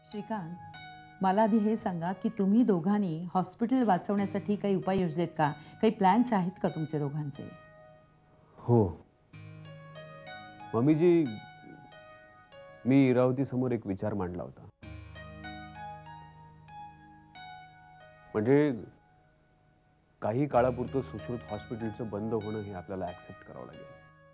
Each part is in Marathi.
श्रीकांत, मला आधी हे सांगा की तुम्ही दोघांनी हॉस्पिटल वाचवण्यासाठी काही उपाय योजलेत का? काही प्लॅन्स आहेत का तुमच्या दोघांचे? हो मम्मीजी, मी इरावती समोर एक विचार मांडला होता. म्हणजे काही काळापुरतं सुश्रुत हॉस्पिटलचं बंद होणं हे आपल्याला ऍक्सेप्ट करावं लागेल.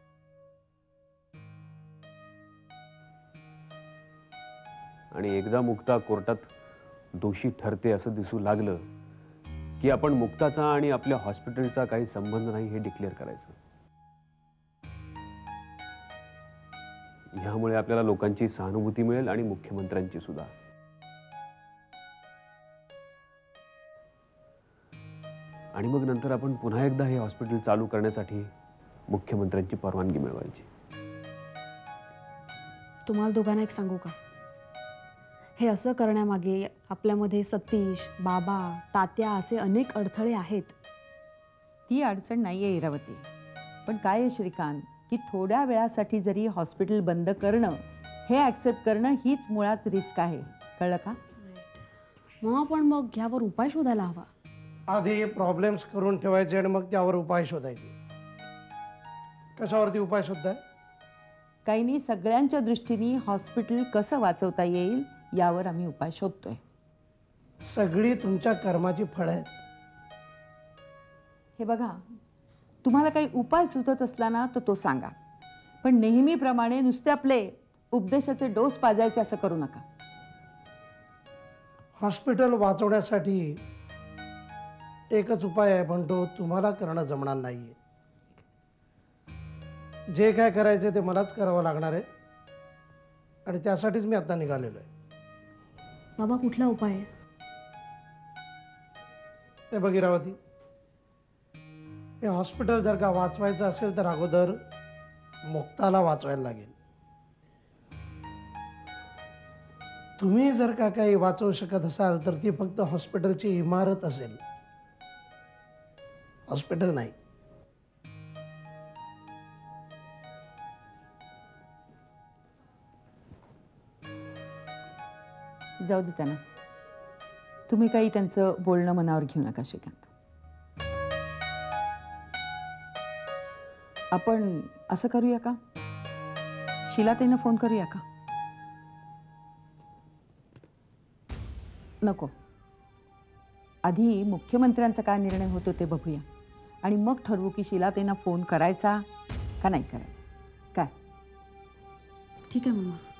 आणि एकदा मुक्ता कोर्टात दोषी ठरते असं दिसू लागलं की आपण मुक्ताचा आणि आपल्या हॉस्पिटलचा काही संबंध नाही हे डिक्लेअर करायचं. यामुळे आपल्याला लोकांची सहानुभूती मिळेल आणि मुख्यमंत्र्यांची सुद्धा. आणि मग नंतर आपण पुन्हा एकदा हे हॉस्पिटल चालू करण्यासाठी मुख्यमंत्र्यांची परवानगी मिळवायची. तुम्हाला दोघांना एक सांगू का? हे असं करण्यामागे आपल्यामध्ये सतीश, बाबा, तात्या असे अनेक अडथळे आहेत. ती अडचण नाहीये इरावती, पण काय आहे श्रीकांत की थोड्या वेळासाठी जरी हॉस्पिटल बंद करणं हे ॲक्सेप्ट करणं हीच मुळात रिस्क आहे. कळलं का? पण मग ह्यावर उपाय शोधायला हवा. आधी प्रॉब्लेम्स करून ठेवायचे आणि मग त्यावर उपाय शोधायचे. कशावरती उपाय शोधताय? काही नाही, सगळ्यांच्या दृष्टीने हॉस्पिटल कसं वाचवता येईल यावर आम्ही उपाय शोधतोय. सगळी तुमच्या कर्माची फळं आहेत. हे बघा, तुम्हाला काही उपाय सुचत असला ना तर तो सांगा, पण नेहमीप्रमाणे नुसते आपले उपदेशाचे डोस पाजायचे असं करू नका. हॉस्पिटल वाचवण्यासाठी एकच उपाय आहे, पण तो तुम्हाला करणं जमणार नाहीये. जे काय करायचे ते मलाच करावं लागणार आहे आणि त्यासाठीच मी आता निघालेलो आहे. बाबा, कुठला उपाय आहे? हे बघ इरावती, हे हॉस्पिटल जर का वाचवायचं असेल तर अगोदर मुक्ताला वाचवायला लागेल. तुम्ही जर का काही वाचवू शकत असाल तर ती फक्त हॉस्पिटलची इमारत असेल, हॉस्पिटल नाही. जाऊ दे त्यांना, तुम्ही काही त्यांचं बोलणं मनावर घेऊ नका श्रीकांत. आपण असं करूया का, शीलाताईंना फोन करूया का? नको, आधी मुख्यमंत्र्यांचा काय निर्णय होतो ते बघूया आणि मग ठरवू की शीलाताईंना फोन करायचा का नाही करायचा. काय? ठीक आहे मम्मा.